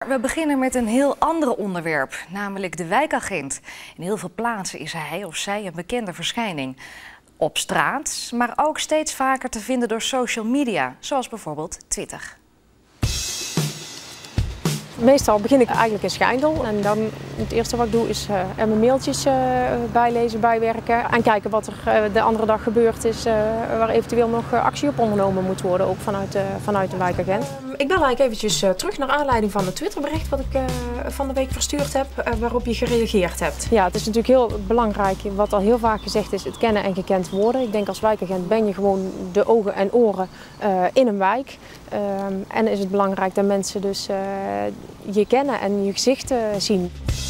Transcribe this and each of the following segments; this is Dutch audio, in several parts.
We beginnen met een heel ander onderwerp, namelijk de wijkagent. In heel veel plaatsen is hij of zij een bekende verschijning. Op straat, maar ook steeds vaker te vinden door social media, zoals bijvoorbeeld Twitter. Meestal begin ik eigenlijk in Schijndel en dan het eerste wat ik doe is er mijn mailtjes bijlezen, bijwerken en kijken wat er de andere dag gebeurd is, waar eventueel nog actie op ondernomen moet worden, ook vanuit de wijkagent. Ik bel eigenlijk eventjes terug naar aanleiding van het Twitterbericht wat ik van de week verstuurd heb, waarop je gereageerd hebt. Ja, het is natuurlijk heel belangrijk, wat al heel vaak gezegd is, het kennen en gekend worden. Ik denk als wijkagent ben je gewoon de ogen en oren in een wijk. En is het belangrijk dat mensen dus je kennen en je gezicht zien.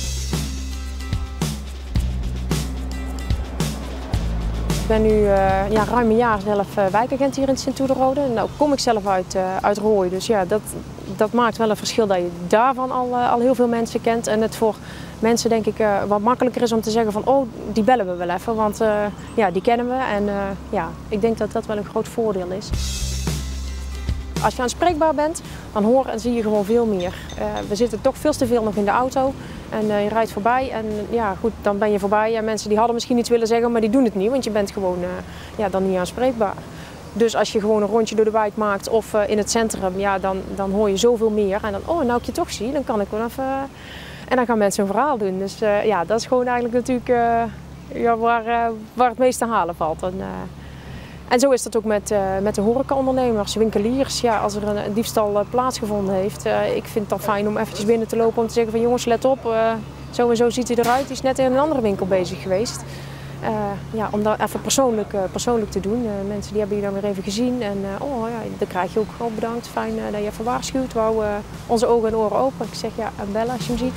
Ik ben nu ruim een jaar zelf wijkagent hier in Sint-Oederode. Nou kom ik zelf uit Rooij, dus ja, dat maakt wel een verschil dat je daarvan al heel veel mensen kent. En het voor mensen denk ik wat makkelijker is om te zeggen van oh, die bellen we wel even, want ja, die kennen we. En ja, ik denk dat dat wel een groot voordeel is. Als je aanspreekbaar bent, dan hoor en zie je gewoon veel meer. We zitten toch veel te veel nog in de auto en je rijdt voorbij en ja, goed, dan ben je voorbij. En mensen die hadden misschien iets willen zeggen, maar die doen het niet, want je bent gewoon dan niet aanspreekbaar. Dus als je gewoon een rondje door de wijk maakt of in het centrum, ja, dan hoor je zoveel meer. En dan, oh, nou ik je toch zie, dan kan ik wel even... En dan gaan mensen een verhaal doen. Dus ja, dat is gewoon eigenlijk natuurlijk ja, waar het meest te halen valt. En zo is dat ook met de horecaondernemers, winkeliers. Ja, als er een diefstal plaatsgevonden heeft, ik vind het dan fijn om eventjes binnen te lopen om te zeggen van jongens, let op, zo en zo ziet hij eruit. Die is net in een andere winkel bezig geweest. Ja, om dat even persoonlijk te doen. Mensen die hebben je dan weer even gezien en oh, ja, dan krijg je ook gewoon bedankt. Fijn dat je even waarschuwt. We houden onze ogen en oren open. Ik zeg ja, bellen als je hem ziet.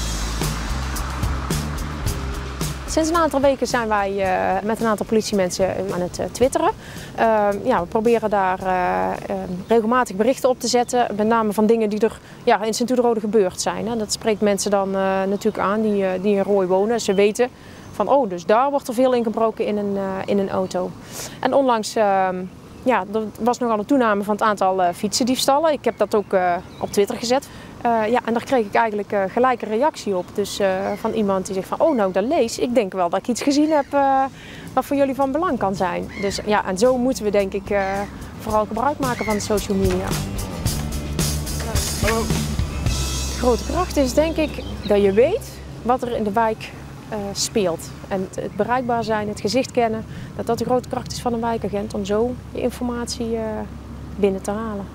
Sinds een aantal weken zijn wij met een aantal politiemensen aan het twitteren. Ja, we proberen daar regelmatig berichten op te zetten, met name van dingen die er in Sint-Oederode gebeurd zijn. Hè. Dat spreekt mensen dan natuurlijk aan die in Rooij wonen. Ze weten van oh, dus daar wordt er veel ingebroken in een auto. En onlangs ja, er was nogal een toename van het aantal fietsendiefstallen. Ik heb dat ook op Twitter gezet. Ja, en daar kreeg ik eigenlijk gelijk een reactie op. Dus van iemand die zegt van, oh nou dat lees, ik denk wel dat ik iets gezien heb wat voor jullie van belang kan zijn. Dus ja, en zo moeten we denk ik vooral gebruik maken van de social media. Hallo. De grote kracht is denk ik dat je weet wat er in de wijk speelt. En het bereikbaar zijn, het gezicht kennen, dat de grote kracht is van een wijkagent om zo je informatie binnen te halen.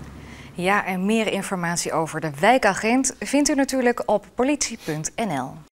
Ja, en meer informatie over de wijkagent vindt u natuurlijk op politie.nl.